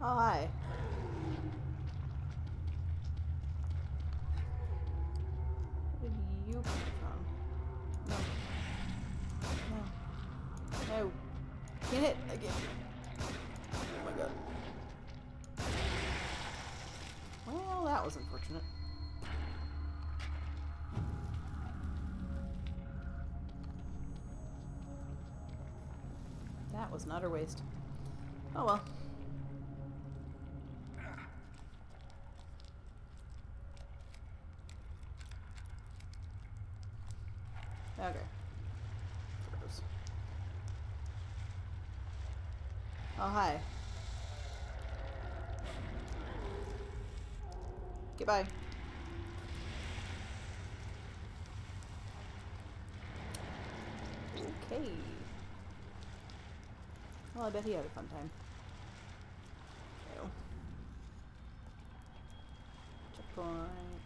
Oh, hi. Where did you come from? No. No. No. Can't hit again. Oh my god. Well, that was unfortunate. That was an utter waste. Oh well. Okay. Gross. Oh, hi. Goodbye. Okay. Well, I bet he had a fun time. Ew. Checkpoint.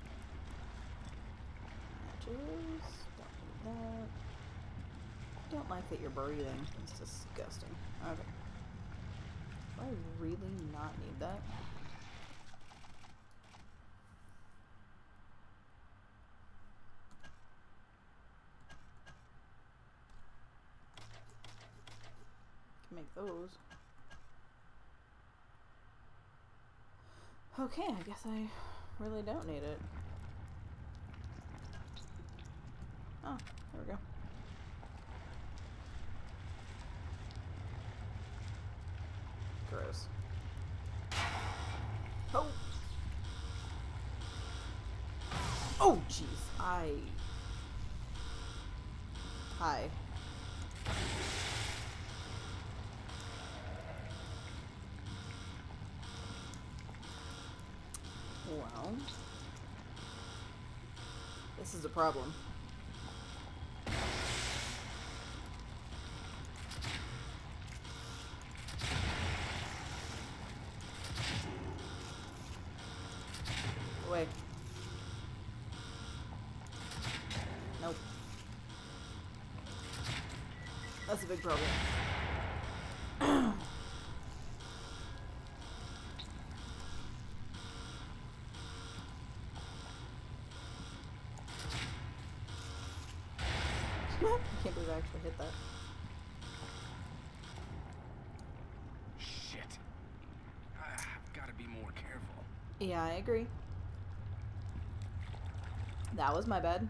Matches. Don't need that. Don't like that you're breathing. It's disgusting. Okay. Do I really not need that? Can make those. Okay, I guess I really don't need it. Oh, there we go. Gross. Oh! Oh, jeez. Hi. Well. This is a problem. Away. Nope. That's a big problem. I can't believe I actually hit that. Shit. I've got to be more careful. Yeah, I agree. That was my bad.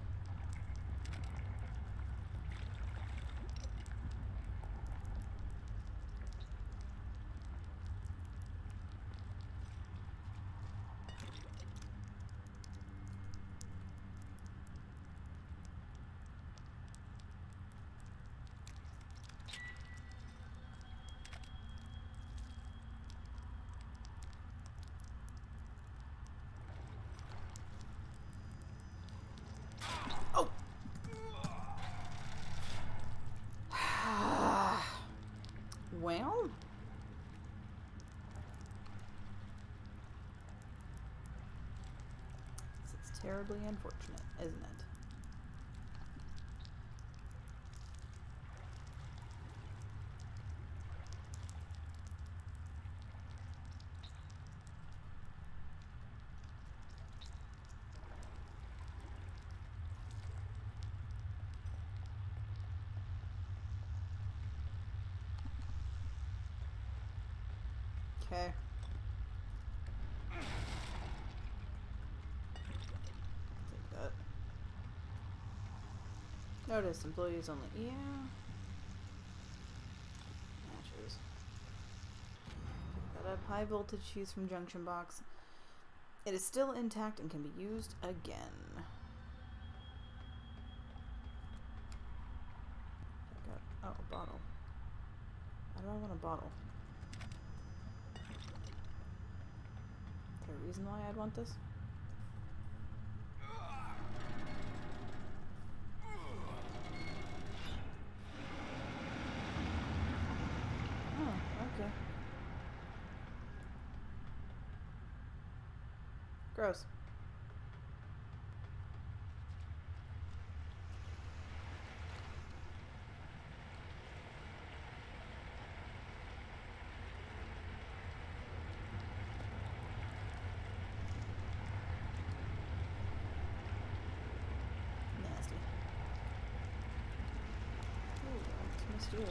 Oh! Well? This is terribly unfortunate, isn't it? Okay. Take that. Notice employees only. Yeah. Matches. Pick that up. High voltage fuse from junction box. It is still intact and can be used again. Pick up. Oh, a bottle. Why do I want a bottle? Is there a reason why I'd want this? Oh, okay. Gross. against you.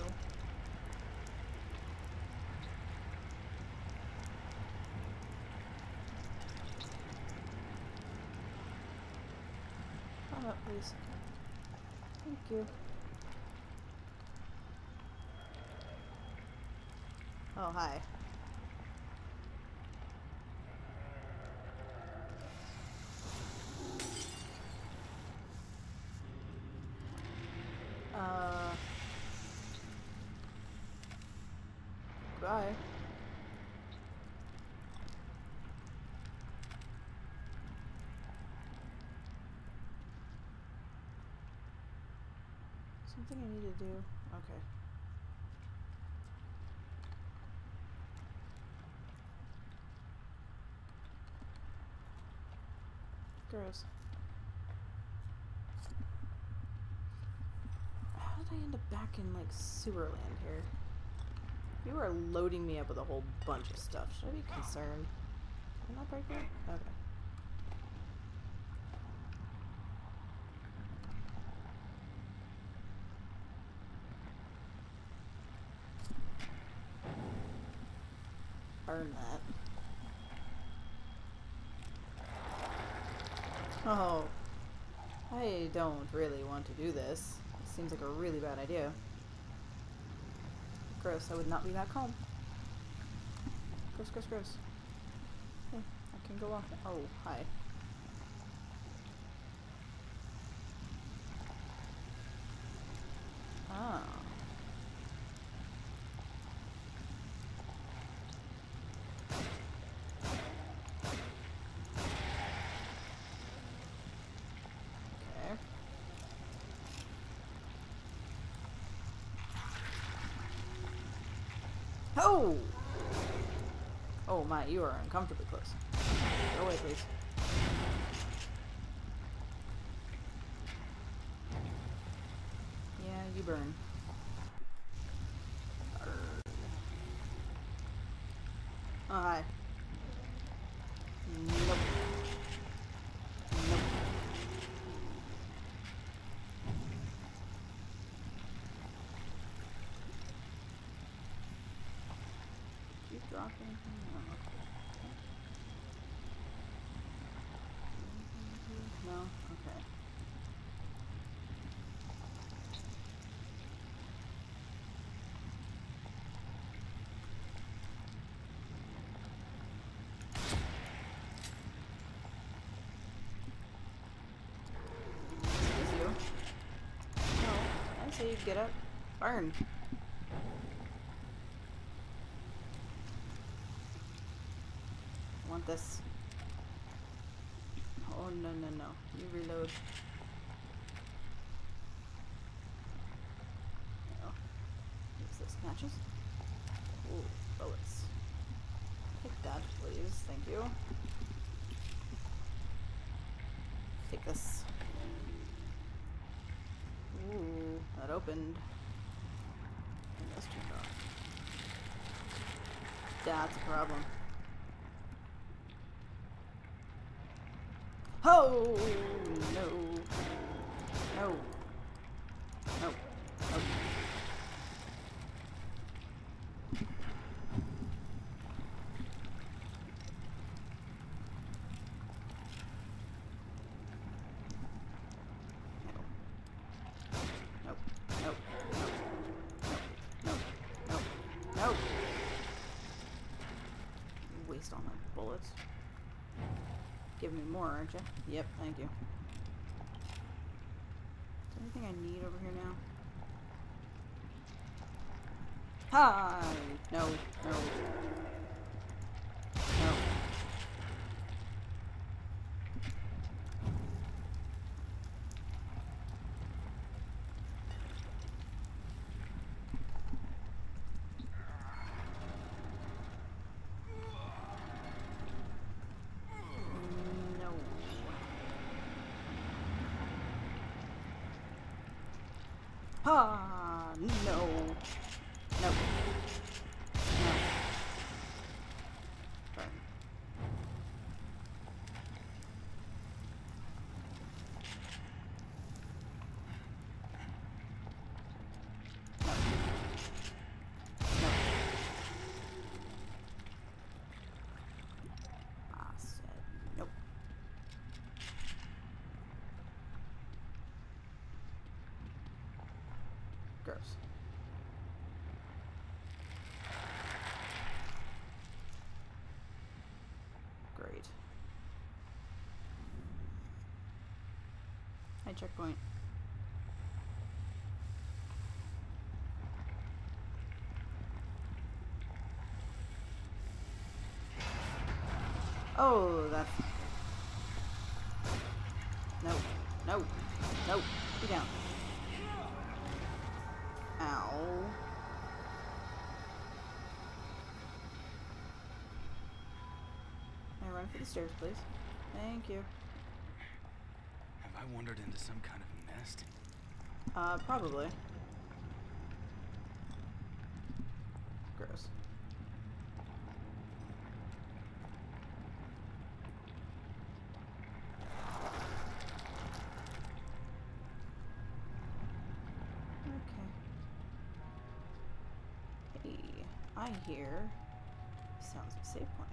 Come up, please. Thank you. Oh, hi. Bye. Something I need to do. Okay. Gross. How did I end up back in, like, sewer land here? You are loading me up with a whole bunch of stuff. Should I be concerned? Am I not right there? Okay. Burn that. Oh. I don't really want to do this. It seems like a really bad idea. Gross, I would not be back home. Gross, gross, gross. Hey, I can go off. Oh, hi. Ah. Okay. Oh! Oh my, you are uncomfortably close. Go away, please. Yeah, you burn. Oh, hi. Nope. Nope. Did you drop anything? No. No? Okay. Is you? No. I say you get up. Burn. I want this. Oh, no, no, no. You reload. No. What's this? Matches? Ooh, bullets. Take that, please. Thank you. Take this. Ooh, that opened. And this turned off. That's a problem. Oh no! No! No! No! Nope. Nope. Nope. Nope. Nope. Waste all my bullets. Give me more, aren't you? Yep, thank you. Is there anything I need over here now? Hi! No, no. No. Ah, no. No. No. Burn. No. Gross. Great. Hi, checkpoint. Oh, that's... No. No. No. Be down. Ow. May I run for the stairs, please? Thank you. Have I wandered into some kind of nest? Probably. Gross. Okay. Hey, I hear sounds of a save point.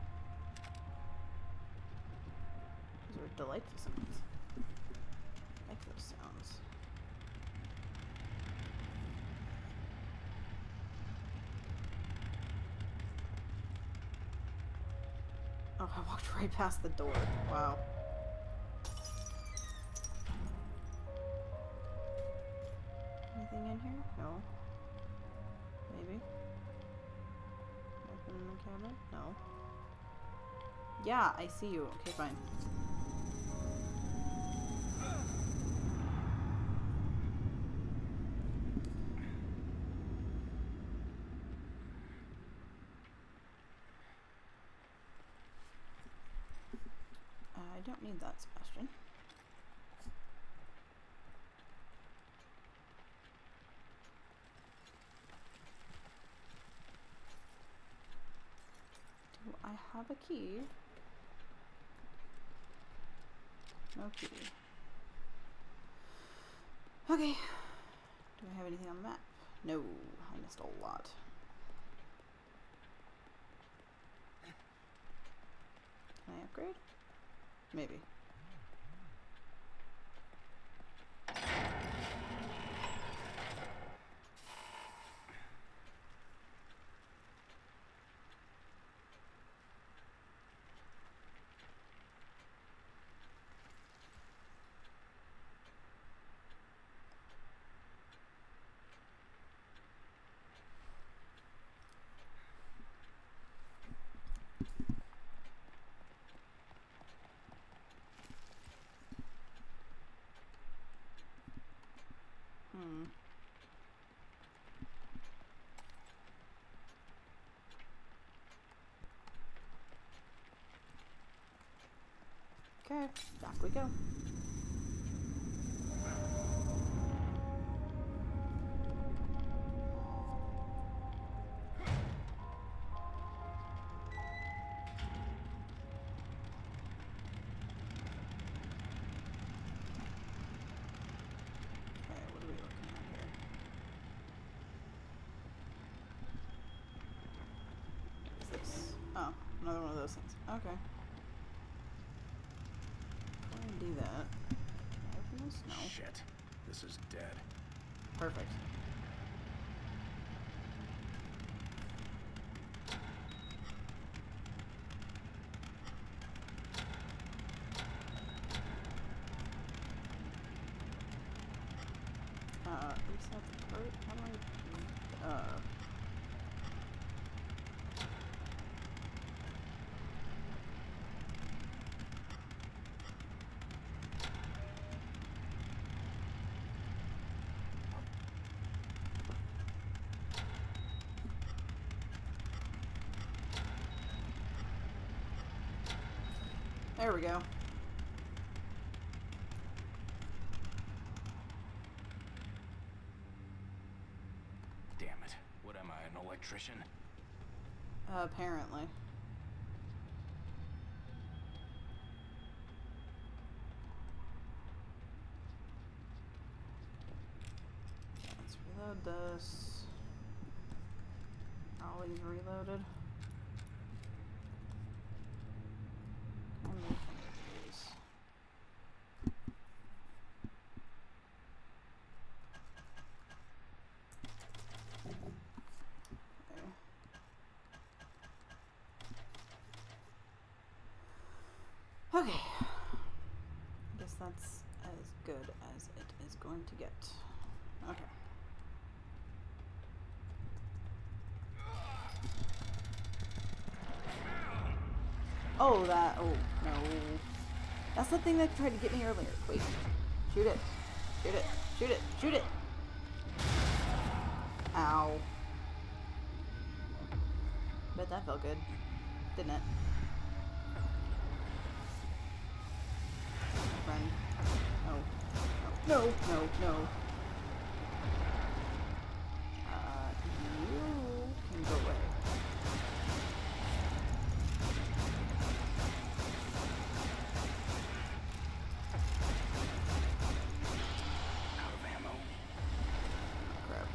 Those are delightful sounds. I like those sounds. Oh, I walked right past the door. Wow. Anything in here? No. Maybe. Nothing in the cabinet? No. Yeah, I see you. Okay, fine. I don't need that, Sebastian. Do I have a key? No key. Okay. Do I have anything on the map? No. I missed a lot. Can I upgrade? Maybe. Okay, back we go. Okay, what are we looking at here? What is this? Oh, another one of those things. Okay. Before I do that, can I open this? No. Shit. This is dead. Perfect. Reset the part? How do I... There we go. Damn it. What am I, an electrician? Apparently. Let's reload this. Ollie's reloaded. Can I make any of these? to get. Okay. Oh, that. Oh, no. That's the thing that tried to get me earlier. Wait. Shoot it. Shoot it. Shoot it. Shoot it. Ow. Bet that felt good. Didn't it? Run. No. No. No. No. You can go away. Out of ammo. Crap.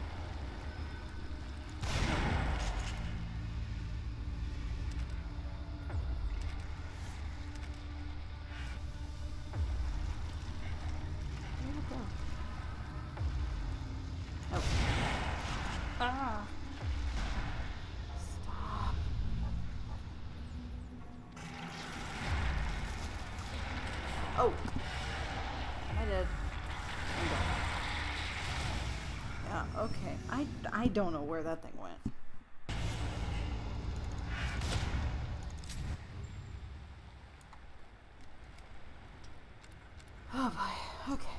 Where'd it go? Oh. Ah! Stop. Oh! I did. Yeah, okay. I don't know where that thing went. Oh boy. Okay.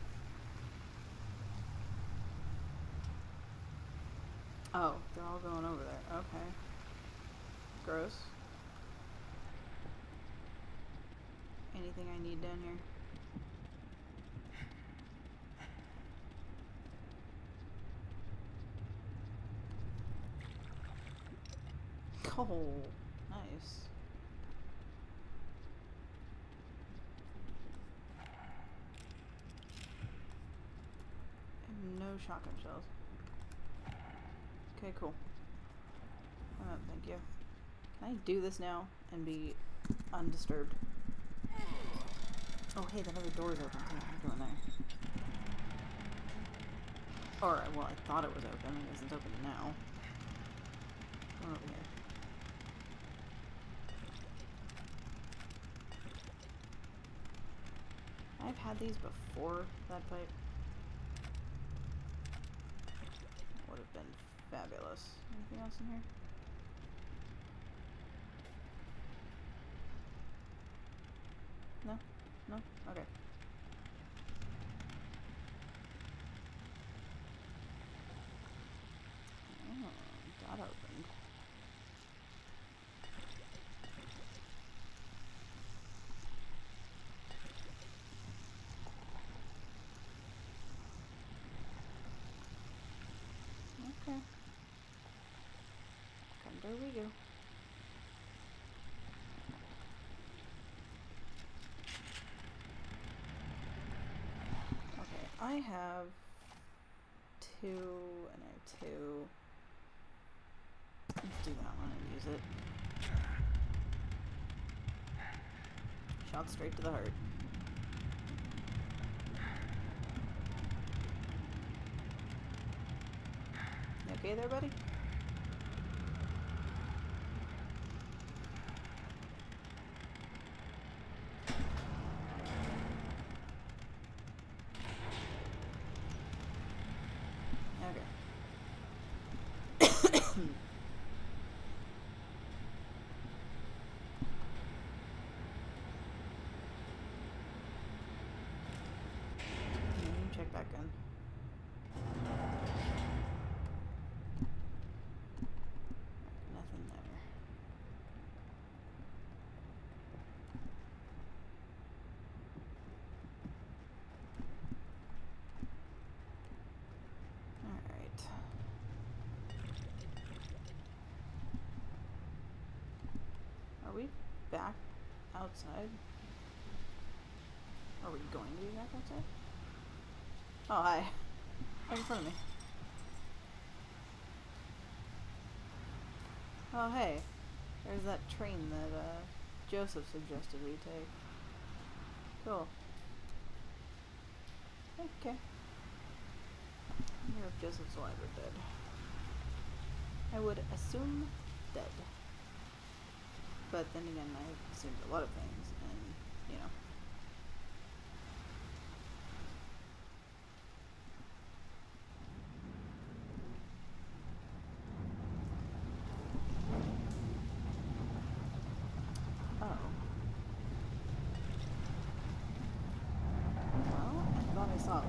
Oh, they're all going over there. Okay. Gross. Anything I need down here? Oh, nice. And no shotgun shells. Okay, cool. Thank you. Can I do this now and be undisturbed? Oh, hey, that other door is open. What am I doing there? Or, well, I thought it was open. I guess it's open now. Going over here. I've had these before that pipe. Would have been fabulous. Anything else in here? No? No? Okay. Oh, that opened. Okay. There we go. Okay, I have 2 and I have 2. Let's do that one and use it. Shot straight to the heart. You okay there, buddy? Check that gun. Nothing there. Alright. Are we back outside? Are we going to be back outside? Oh, hi. Right in front of me. Oh, hey. There's that train that, Joseph suggested we take. Cool. Okay. I wonder if Joseph's alive or dead. I would assume dead. But then again, I've assumed a lot of things, and, you know.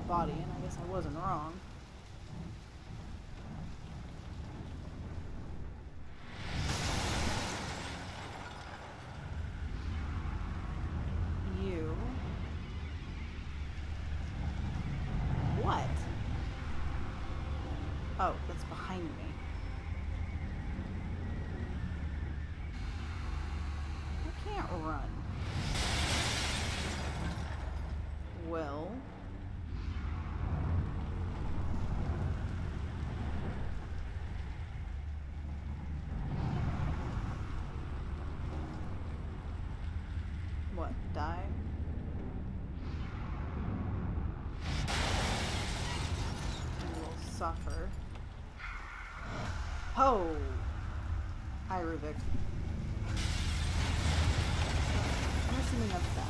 body, and I guess I wasn't wrong. You. What? Oh, that's behind me. I can't run. Well. What? Die? You will suffer. Oh! Hi, Rubik. I'm assuming that's that.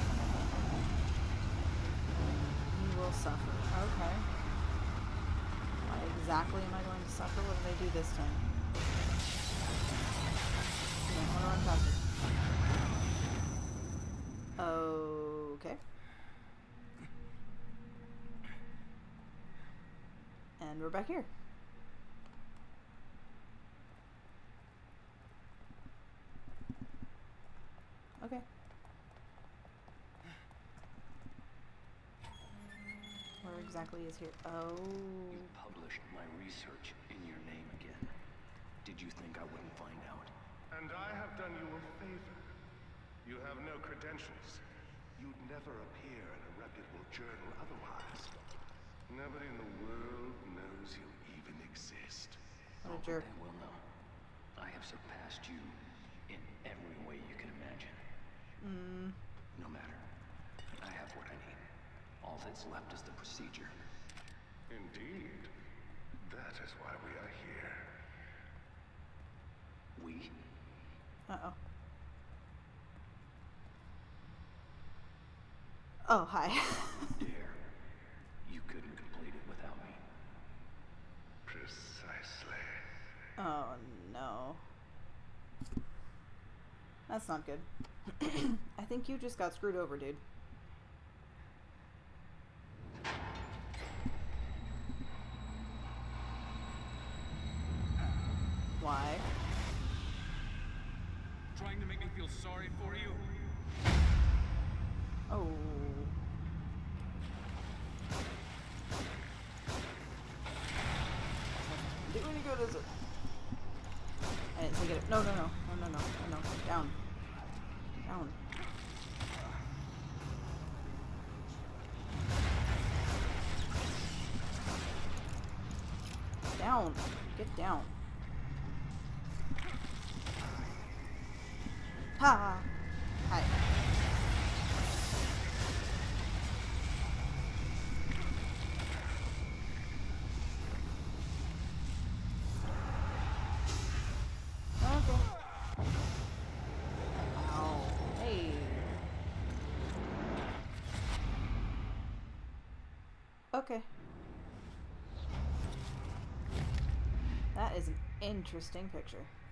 You will suffer. Okay. Why exactly am I going to suffer? What did I do this time? I don't want to run faster. Okay. And we're back here. Okay. Where exactly is here? Oh. You published my research in your name again. Did you think I wouldn't find out? And I have done you a favor. You have no credentials. You'd never appear in a reputable journal otherwise. Nobody in the world knows you even exist. What a jerk. They will know. I have surpassed you in every way you can imagine. No matter. I have what I need. All that's left is the procedure. Indeed. That is why we are here. We? Uh-oh. Oh, hi. Dare. You couldn't complete it without me. Precisely. Oh, no. That's not good. I think you just got screwed over, dude. Why? Trying to make me feel sorry for you? Oh. Do any good, is it? I didn't think it. No. Down. Down. Down. Get down. Ha! Hi. Okay. Ow. Hey. Okay. That is an interesting picture.